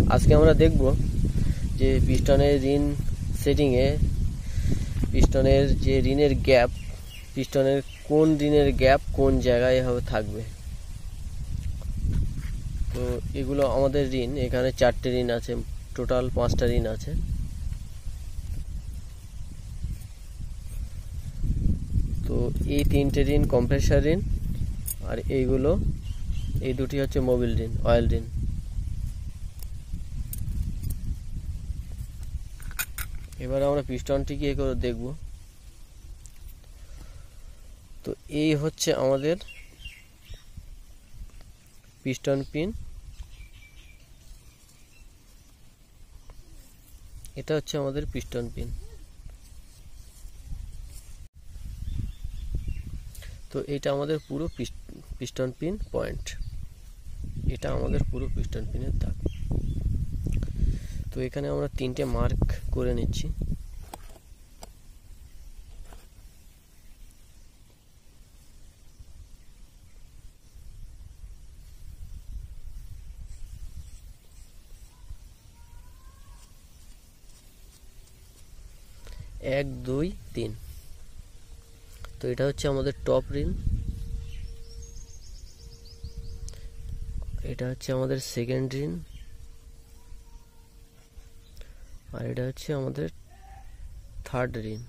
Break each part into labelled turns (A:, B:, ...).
A: আজকে আমরা দেখব যে পিস্টনের রিন সেটিংয়ে পিস্টনের যে রিনের গ্যাপ, পিস্টনের কোন রিনের গ্যাপ কোন জায়গায় এভাবে থাকবে। তো এগুলো আমাদের রিন, এখানে 4টে রিন আছে, টোটাল 5টা রিন আছে। তো এই 3টে রিন কম্প্রেসার রিন, আর এইগুলো এই দুটি হচ্ছে মোবিল রিন, অয়েল রিন। এবার আমরা পিস্টনটিকে এ করে দেখব। তো এই হচ্ছে আমাদের পিস্টন পিন, এটা হচ্ছে আমাদের পিস্টন পিন। তো এটা আমাদের পুরো পিস্টন পিন পয়েন্ট, এটা আমাদের পুরো পিস্টন পিনের দাগ। তো এখানে আমরা 3টে মার্ক করে নিচ্ছি। এক, 2, 3। তো এটা হচ্ছে আমাদের টপ রিন, এটা হচ্ছে আমাদের সেকেন্ড রিন, আর এটা হচ্ছে আমাদের থার্ড রিন।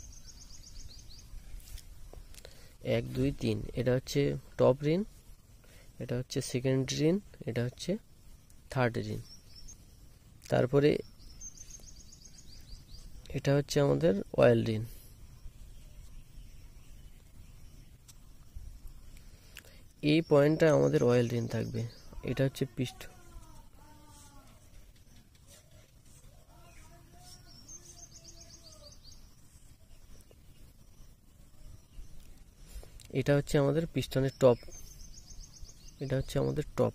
A: 1, 2, 3, এটা হচ্ছে টপ রিন, এটা হচ্ছে সেকেন্ড রিন, এটা হচ্ছে থার্ড রিন। তারপরে এটা হচ্ছে আমাদের অয়েল রিন। এই পয়েন্টটা আমাদের অয়েল রিন থাকবে। এটা হচ্ছে পিস্টন, এটা হচ্ছে আমাদের পিস্টনের টপ, এটা হচ্ছে আমাদের টপ।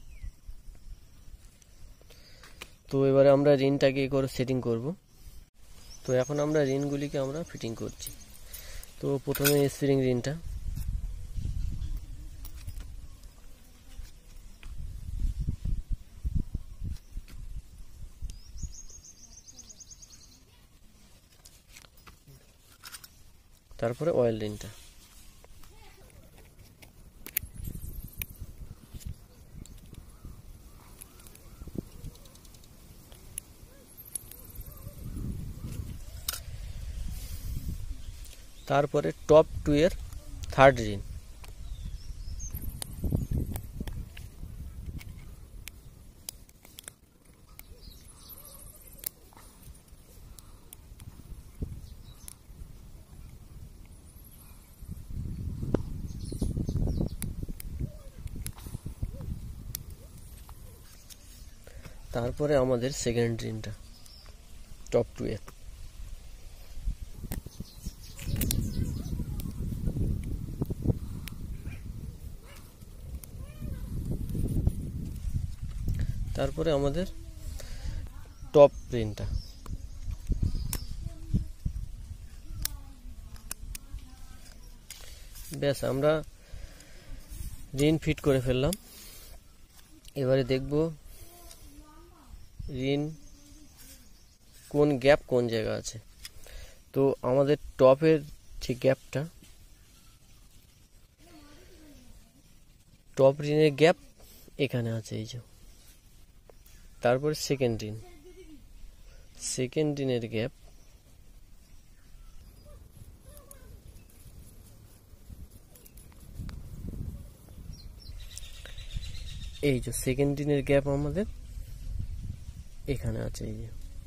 A: তো এবারে আমরা রিনটাকে করে সেটিং করব। তো এখন আমরা রিনগুলিকে আমরা ফিটিং করছি। তো প্রথমে স্প্রিং রিনটা, তারপরে অয়েল রিনটা। তারপরে টপ 2 এর থার্ড রিন, তারপরে আমাদের সেকেন্ড রিনটা টপ 2 এর। তারপরে আমাদের টপ রিনটা। ব্যাস, আমরা রিন ফিট করে ফেললাম। এবারে দেখব রিন কোন গ্যাপ কোন জায়গা আছে। তো আমাদের টপের যে গ্যাপটা, টপ রিনের গ্যাপ এখানে আছে, এই যে। তারপরে সেকেন্ড রিন, সেকেন্ড রিনের গ্যাপ এই যে, সেকেন্ড রিনের গ্যাপ আমাদের এখানে আছে, এই যে।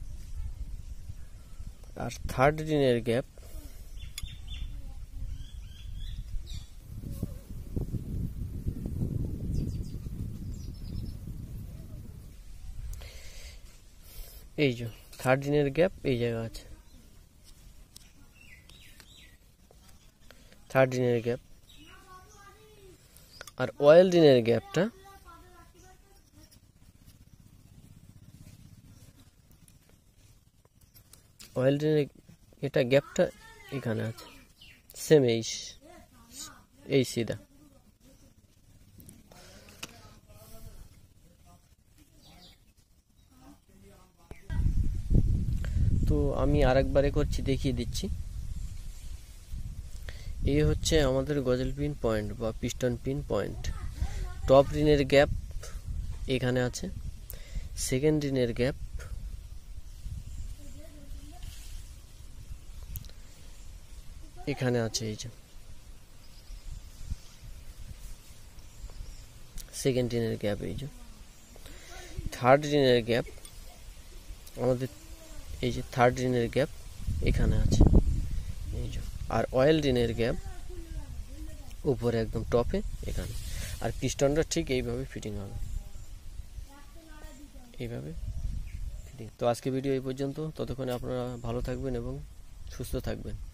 A: আর থার্ড রিনের গ্যাপ এই যে, থার্ড রিনের গ্যাপ এই জায়গা আছে, থার্ড রিনের গ্যাপ। আর অয়েল রিনের গ্যাপটা অয়েল রিনের এটা গ্যাপটা এখানে আছে, সেম এই সিধা। তো আমি আরেকবারে করছি, দেখিয়ে দিচ্ছি। এই হচ্ছে আমাদের গজল পিন পয়েন্ট বা পিস্টন পিন পয়েন্ট। টপ রিনের গ্যাপ এখানে আছে, সেকেন্ড রিনের গ্যাপ এখানে আছে, এই যে সেকেন্ড রিনের গ্যাপ, এই যে থার্ড রিনের গ্যাপ আমাদের, এই যে থার্ড রিনের গ্যাপ এখানে আছে, এই যে। আর অয়েল রিনের গ্যাপ উপরে একদম টপে এখানে। আর পিস্টনটা ঠিক এইভাবে ফিটিং হবে, এইভাবে ফিটিং। তো আজকে ভিডিও এই পর্যন্ত। ততক্ষণে আপনারা ভালো থাকবেন এবং সুস্থ থাকবেন।